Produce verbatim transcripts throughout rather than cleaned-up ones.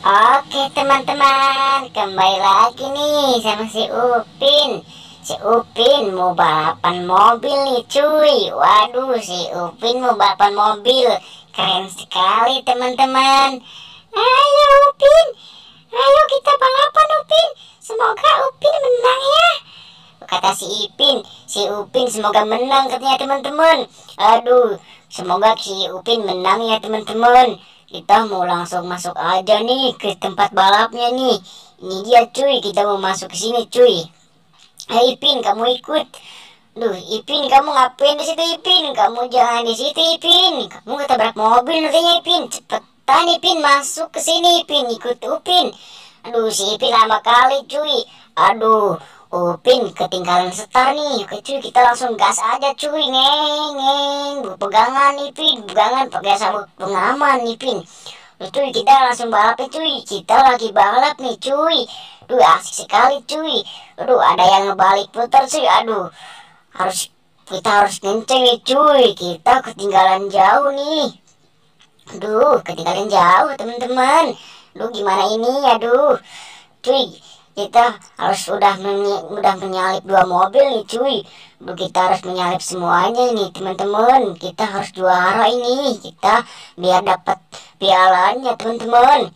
Oke teman-teman, kembali lagi nih sama si Upin. Si Upin mau balapan mobil nih cuy. Waduh, si Upin mau balapan mobil. Keren sekali teman-teman. Ayo Upin, ayo kita balapan Upin. Semoga Upin menang ya. Kata si Ipin, si Upin semoga menang katanya teman-teman. Aduh, semoga si Upin menang ya teman-teman. Kita mau langsung masuk aja nih ke tempat balapnya nih. Ini dia cuy, kita mau masuk ke sini cuy. Hai Ipin, kamu ikut. Duh, Ipin, kamu ngapain di situ Ipin? Kamu jangan di situ Ipin. Kamu ketabrak mobil nantinya Ipin. Cepetan Ipin, masuk ke sini Ipin, ikut Upin. Aduh, si Ipin lama kali cuy. Aduh, Upin ketinggalan setar nih. Oke cuy, kita langsung gas aja cuy. Ngeng ngeng, pegangan nih Pin, pegangan pakai sabuk pengaman nih Pin. Duh, cuy, kita langsung balap nih cuy. Kita lagi balap nih cuy. Duh, asik sekali cuy. Aduh, ada yang ngebalik putar cuy. Aduh, harus kita harus kenceng nih cuy. Kita ketinggalan jauh nih. Aduh, ketinggalan jauh teman-teman. Duh, gimana ini? Aduh, cuy, kita harus udah menyi udah menyalip dua mobil nih cuy. Duh, kita harus menyalip semuanya ini teman-teman. Kita harus juara ini. Kita biar dapat pialanya teman-teman.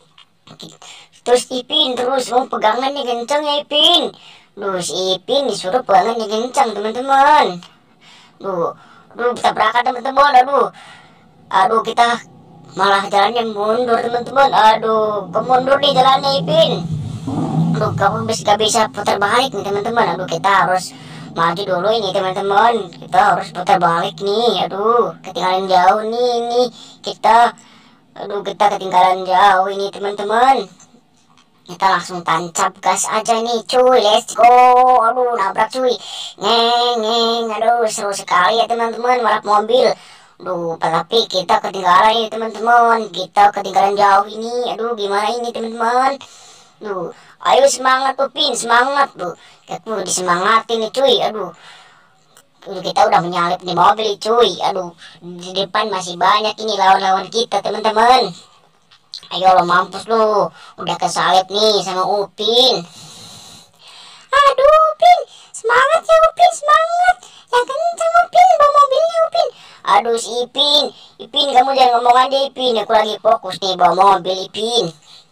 Terus Ipin terus mau pegangannya kencang ya Ipin. Duh, si Ipin disuruh pegangannya kencang teman-teman. Duh, duh tabrakan teman-teman. Aduh, aduh kita malah jalannya mundur teman-teman. Aduh, kemundur nih jalannya Ipin. Aduh, kamu bisa gak bisa putar balik nih teman-teman. Aduh, kita harus maju dulu ini teman-teman. Kita harus putar balik nih. Aduh, ketinggalan jauh nih ini kita. Aduh, kita ketinggalan jauh ini teman-teman. Kita langsung tancap gas aja nih cuy. Let's go. Aduh, nabrak cuy. Ngeng ngeng. Aduh, seru sekali ya teman-teman balap mobil. Aduh, tapi kita ketinggalan ini teman-teman. Kita ketinggalan jauh ini. Aduh, gimana ini teman-teman? Duh, ayo semangat Upin, semangat tuh. Aku disemangatin nih cuy. Aduh, Aduh, kita udah menyalip di mobil cuy. Aduh, di depan masih banyak ini lawan-lawan kita teman-teman. Ayo lo mampus lo, udah kesalip nih sama Upin. Aduh Upin, semangat ya Upin, semangat. Ya kenceng Upin, bawa mobilnya Upin. Aduh si Ipin, Ipin kamu jangan ngomong aja Ipin. Aku lagi fokus nih bawa mobil Ipin.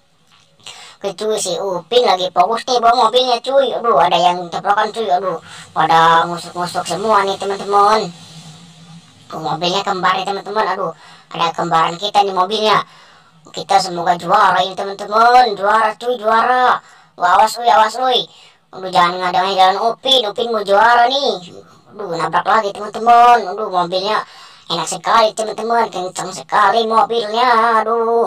Cuy, si Upin lagi fokus nih bawa mobilnya cuy. Aduh, ada yang tabrakan cuy. Aduh, pada ngusuk-ngusuk semua nih teman-teman. Oh, mobilnya kembar nih teman-teman. Aduh, ada kembaran kita nih mobilnya. Kita semoga juara ini teman-teman. Juara cuy, juara. Wah, awas uy, awas uy. Aduh, jangan ngadangin jalan Upin. Upin mau juara nih. Aduh, nabrak lagi teman-teman. Aduh, mobilnya enak sekali teman-teman. Kencang sekali mobilnya. Aduh.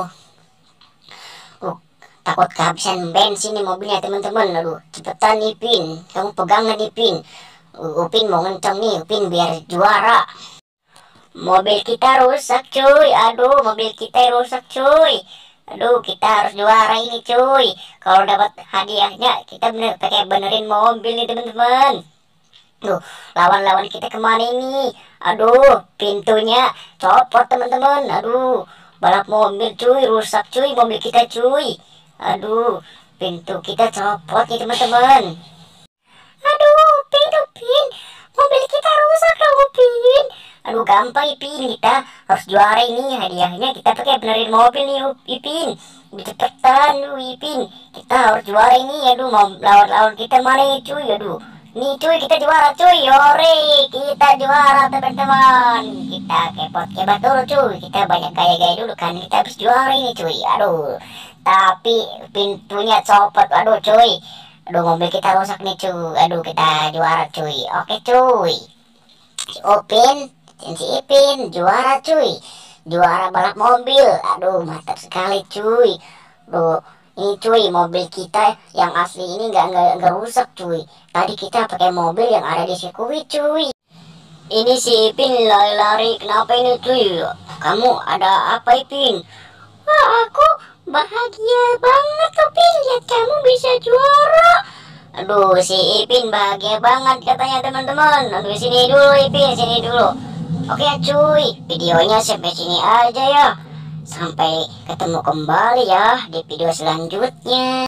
Takut kehabisan bensin nih mobilnya teman-teman. Aduh, cepetan nih Pin, kamu pegangan nih Pin. uh, Upin mau ngencang nih Upin biar juara. Mobil kita rusak cuy. Aduh, mobil kita rusak cuy. Aduh, kita harus juara ini cuy. Kalau dapat hadiahnya kita bener pakai benerin mobil nih teman-teman. Tuh, lawan-lawan kita kemana ini? Aduh, pintunya copot teman-teman. Aduh, balap mobil cuy, rusak cuy mobil kita cuy. Aduh, pintu kita copot nih teman-teman. Aduh, Upin, Upin, mobil kita rusak loh Upin. Aduh, gampang Ipin, kita harus juara ini. Hadiahnya kita pakai benerin mobil nih Ipin. Cepetan lu Ipin, kita harus juara ini. Aduh, mau lawan-lawan kita mana nih cuy. Aduh, nih cuy, kita juara cuy. Yore, kita juara teman-teman. Kita kepot kebat dulu cuy. Kita banyak gaya-gaya dulu kan. Kita habis juara ini cuy. Aduh, tapi pintunya copot. Aduh cuy. Aduh, mobil kita rusak nih cuy. Aduh, kita juara cuy. Oke cuy. Si Upin, si Ipin juara cuy. Juara balap mobil. Aduh, mantap sekali cuy. Aduh, ini cuy mobil kita yang asli ini nggak nggak nggak rusak cuy. Tadi kita pakai mobil yang ada di sirkuit cuy. Ini si Ipin lari-lari. Kenapa ini cuy? Kamu ada apa Ipin? Wah, aku bahagia banget Upin, lihat kamu bisa juara. Aduh, si Ipin bahagia banget katanya teman-teman. Aduh, sini dulu Ipin, sini dulu. Oke cuy, videonya sampai sini aja ya. Sampai ketemu kembali ya di video selanjutnya.